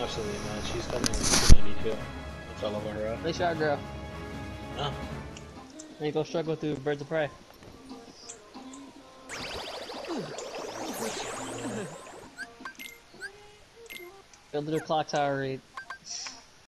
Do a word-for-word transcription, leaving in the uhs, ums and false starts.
Absolutely not. She's coming with two ninety-two. It's all over her. Nice shot, girl. Oh. Then you go struggle through birds of prey. Build a clock tower raid.